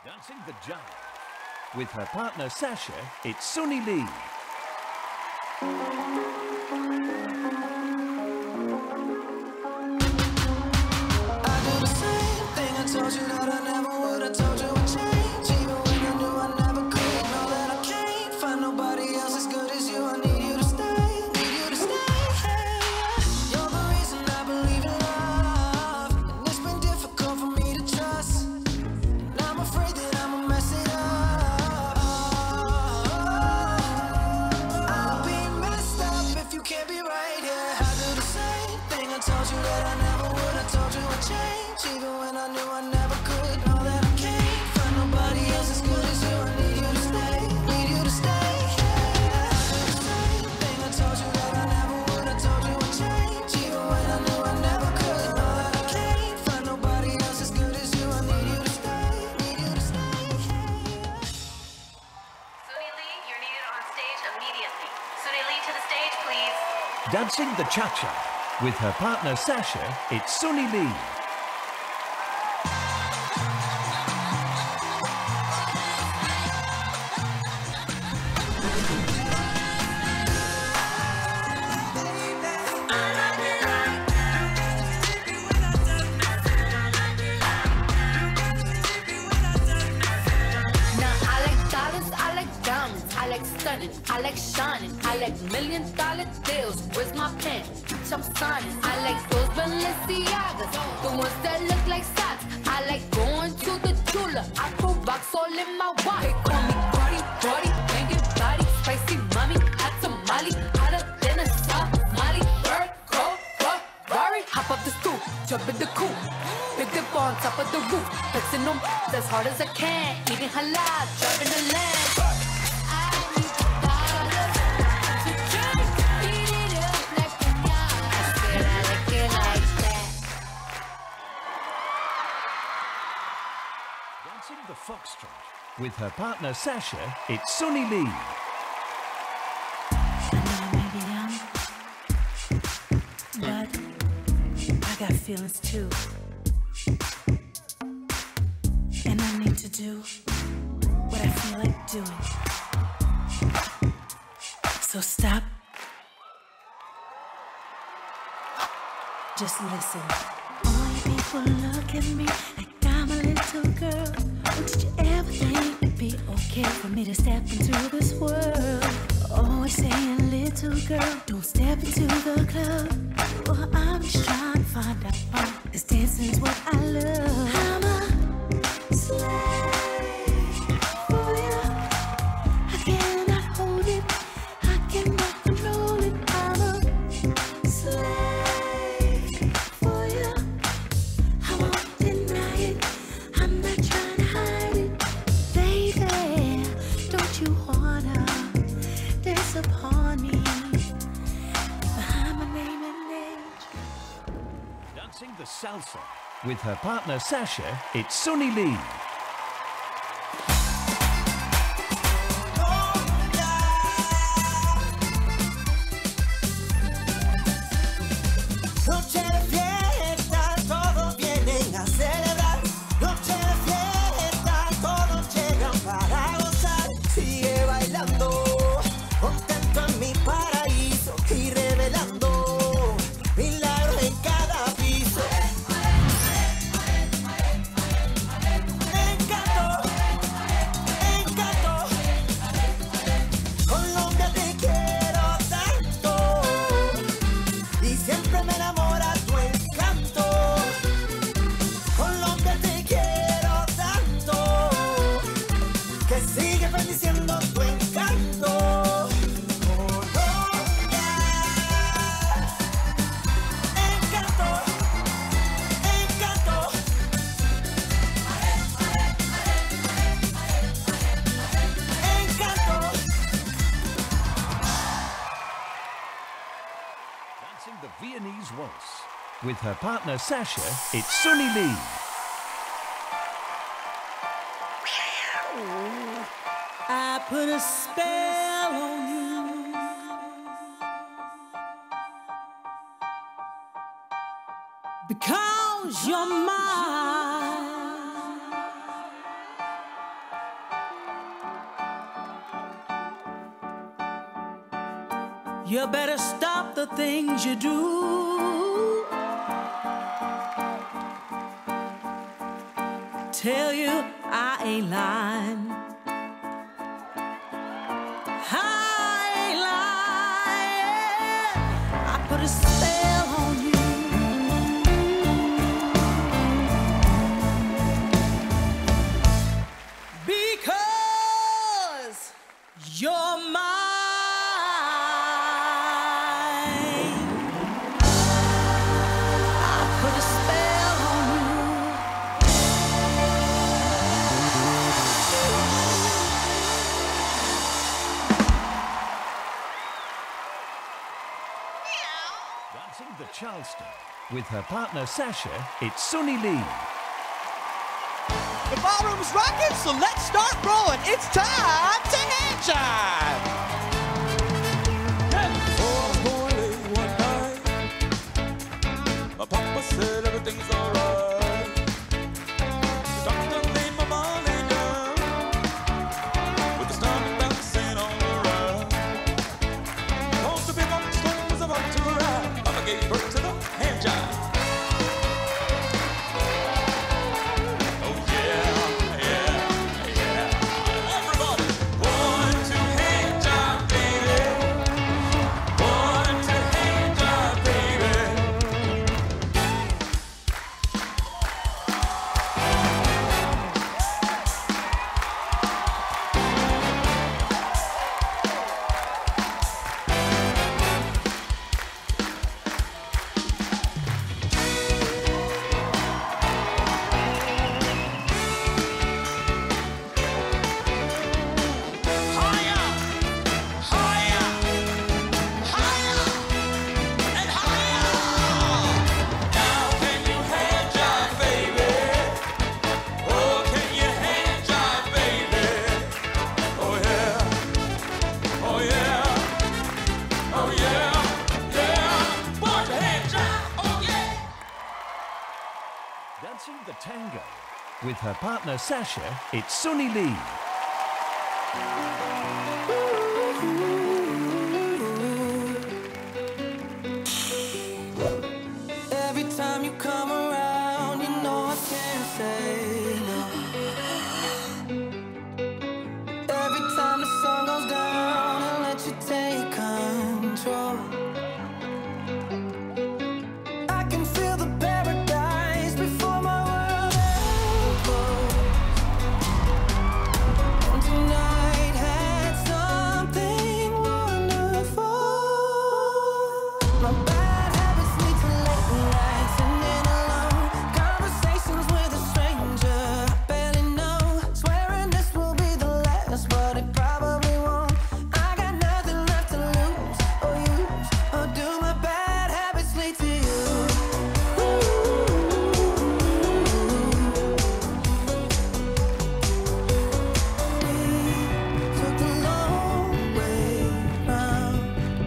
Dancing the jive. With her partner Sasha, it's Suni Lee. I do the same thing I told you that I never would. I told you I'd change, even when I knew I never could. Know that I can't find nobody else as good as you. I need you to stay, need you to stay. You're the reason I believe in love, and it's been difficult for me to trust. And I'm afraid that I'ma mess it up. I'll be messed up if you can't be right here. I do the same thing I told you that I never would. I told you I'd change, even when I knew I never could. Know that I can't find nobody else as good as you. I need you to stay, need you to stay. I do the same thing I told you that I never would. I told you I'd change, even when I knew I never could. Know that I can't find nobody else as good as you. I need you to stay, need you to stay. Suni Lee, you're needed on stage immediately. Suni Lee, to the stage, please. Dancing the cha-cha. With her partner Sasha, it's Suni Lee. I like stunning, I like shining, I like $1,000,000 deals. Where's my pen? I'm signing. I like those Balenciagas, the ones that look like socks. I like going to the Tula. I put rocks all in my watch. They call me Cardi, Cardi, banging body, spicy mommy, hot tamale, hotter than a Somali. Bird, go, Ferrari, hop up the stoop, jump in the coupe, big dip on top of the roof, flexing them as hard as I can, eating halal, driving the land. Dancing the foxtrot. With her partner Sasha, it's Suni Lee. I know I may be young, but I got feelings too. And I need to do what I feel like doing. So stop. Just listen. All you people look at me like I'm a little girl. Oh, did you ever think it'd be okay for me to step into this world? Always saying, little girl, don't step into the club. Well, I'm just trying to find out why, 'cause dancing's what I love. I'm a slave for you. I cannot hold it, I cannot control it. I'm a slave for you. I won't deny it, I'm not trying to hide it. Baby, don't you wanna dance upon me behind my name and age? Dancing the salsa. With her partner Sasha, it's Suni Lee. Noche de fiesta, todos vienen a celebrar. Noche de fiesta, todos llegan para gozar. Sigue bailando, contento en mi paraíso y revelando milagros en cada piso. Encanto, encanto, Colombia te quiero tanto y siempre me enamora tu encanto. Colombia te quiero tanto que sigue bendiciendo tu encanto. Colombia, encanto, encanto. Encanto. Dancing the Viennese waltz. With her partner Sasha, it's Suni Lee. I put a spell on you. because you're mine. You better stop the things you do. Tell you I ain't lying. I ain't lying. I put a spell on you. Because you're mine. The Charleston. With her partner Sasha, it's Suni Lee. The ballroom's rocking, so let's start rolling. It's time to hand jive. Oh, I was born late one night. My papa said everything's alright. The doctor laid my money down with the stomach bouncing all around. Supposed to be my storm was about to arrive. Mama gave birth to the hand jive. Oh yeah, yeah, yeah. Everybody, 1, 2, hand jive, baby. 1, 2, hand jive, baby. Higher, higher, higher, and higher. Now can you hand jive, baby? Oh, can you hand jive, baby? Oh yeah, oh yeah, oh yeah, yeah. Put your hand jive, oh yeah. Dancing the tango. With her partner Sasha, it's Suni Lee. Every time you come around, you know I can't say no. Every time the sun goes down, I let you take control. I can feel the paradise before my world implodes. And tonight had something wonderful. My bad habits lead to late nights and then alone conversations with a stranger I barely know. Swearing this will be the last, but it probably won't. I got nothing left to lose or use, or do my bad habits lead to you? We took the long way round.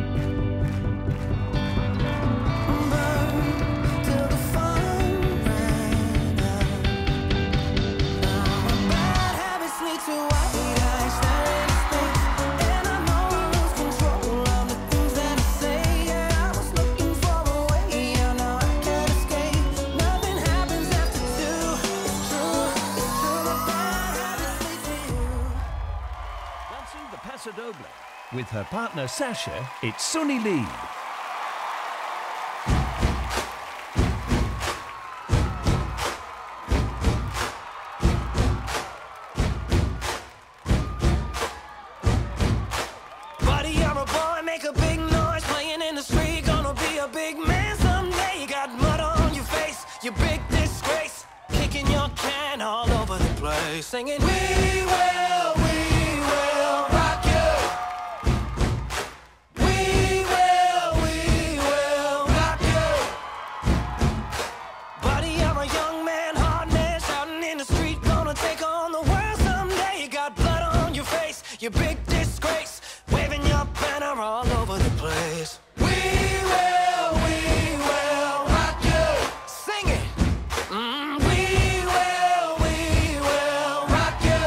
Burn till the fun ran out. Now my bad habits lead to white eyes staring at space, and I know I lose control of the things that I say. Yeah, I was looking for a way out, now I can't escape. Nothing happens after 2. It's true, my bad habits lead to you. Dancing the Paso Doble. With her partner Sasha, it's Suni Lee. Buddy, you're a boy, make a big noise, playing in the street, gonna be a big man someday. You got mud on your face, you big disgrace, kicking your can all over the place, singing, we will rock you. We will rock you. Buddy, you're a young man, hard man, shouting in the street, gonna take on the world someday. You got blood on your face, you big disgrace, waving your banner all over the place. We will rock you. Sing it. We will rock you.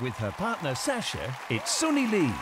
With her partner Sasha, it's Suni Lee.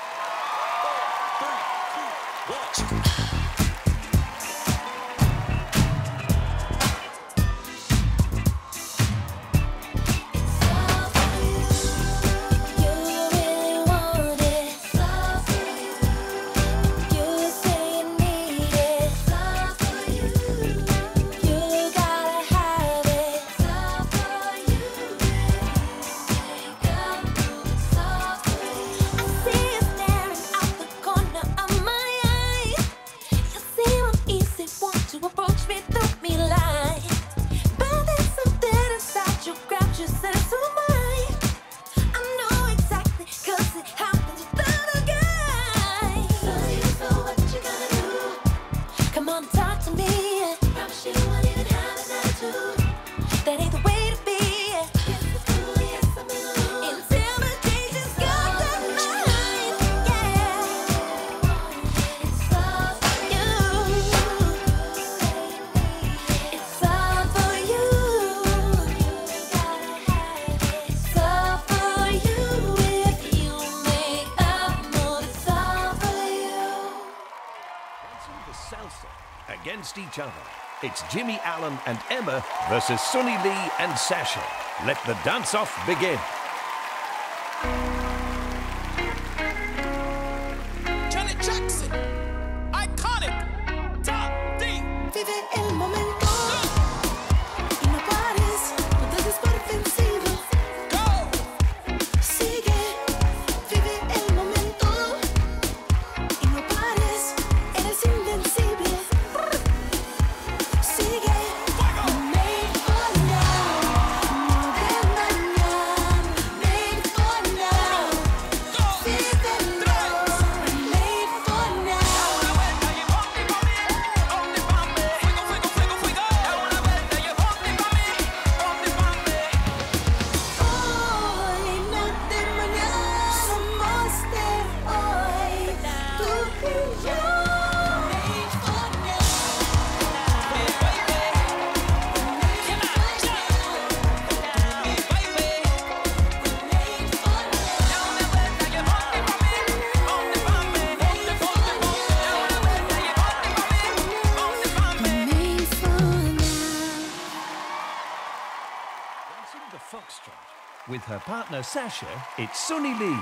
Salsa against each other. It's Jimmy Allen and Emma versus Suni Lee and Sasha. Let the dance-off begin. Janet Jackson, iconic, top D. Vive el momento y no pares, no te des por vencido. Go! Sigue, vive el momento y no pares, eres invencible. Sigue, made for now, no de mañana, made for now. Vívelo, made for now. Hoy, no de mañana, somos de hoy, tú y yo. Made for Dancing the foxtrot. With her partner Sasha, it's Suni Lee.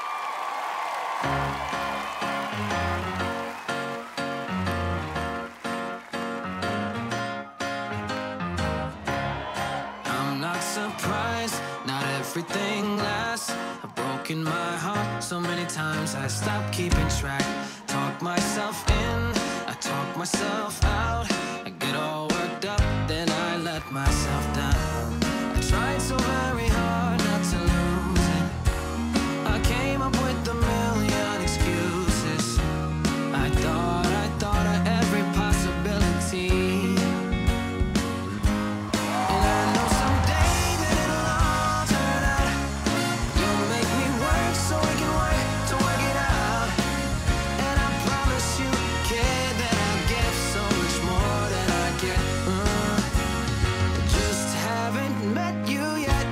I'm not surprised, not everything lasts. I've broken my heart so many times I stopped keeping track. Talk myself in, I talk myself out. I get all worked up, then I let myself down. I tried so very hard not to lose it. I came up with a million excuses. I thought of every possibility. And I know someday that it'll all turn out. You'll make me work so we can work to work it out. And I promise you, kid, that I'll give so much more than I get. I just haven't met you yet.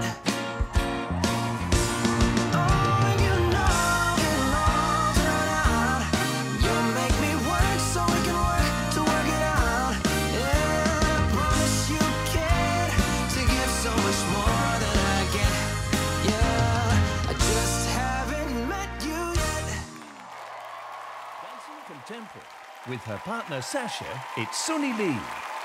Oh, and you know it'll all turn out. You'll make me work so we can work to work it out. And I promise you, kid, to give so much more than I get. Yeah, I just haven't met you yet. Dancing contemporary. With her partner Sasha, it's Suni Lee.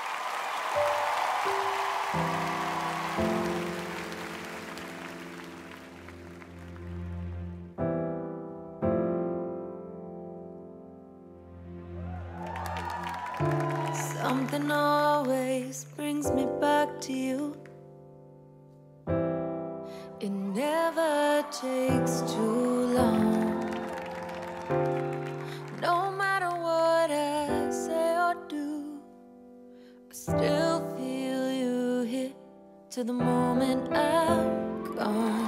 Something always brings me back to you. It never takes too long. No matter what I say or do, I still feel you here till the moment I'm gone.